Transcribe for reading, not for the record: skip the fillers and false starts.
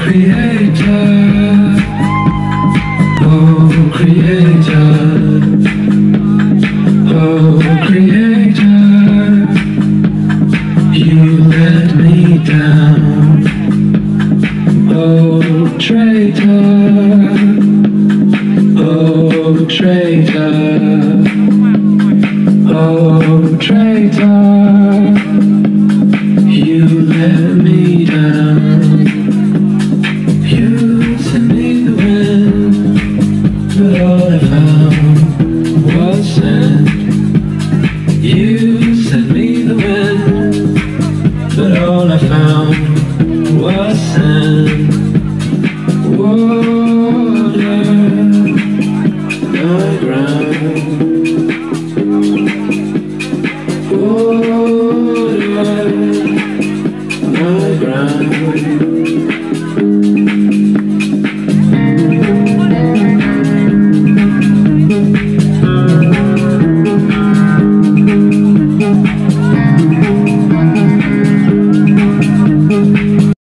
Creator, oh Creator, oh Creator, you let me down, oh traitor, oh traitor, oh traitor, you let me down. You sent me the wind, but all I found was sand. You sent me the wind, but all I found was sand. Water, my ground. Water, my ground.